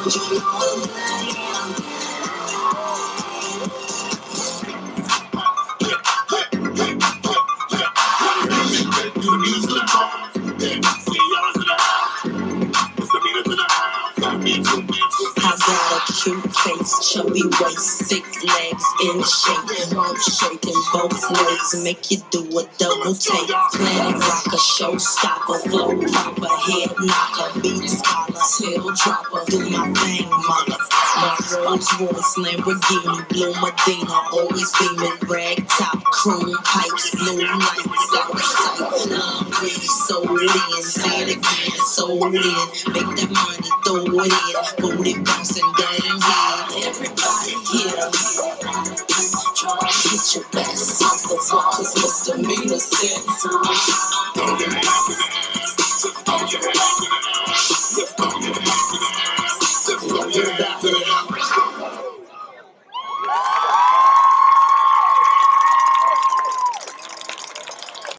I got a cute face, chubby waist, thick legs in shape, rump shaking both legs, make you do a double take. Planet rocker, showstopper, flow proper, head knocker, beat scholar, tail dropper, do my thing, mother. My Rolls Royce, Lamborghini, Blue Medina, always beaming, rag top, chrome pipes, blue lights, out of sight. Long breeze, sold in, say it again, sold in, make that money, throw it in, booty bouncing down here. Everybody here, try to get your best off the wall, 'cause misdemeanor sentence.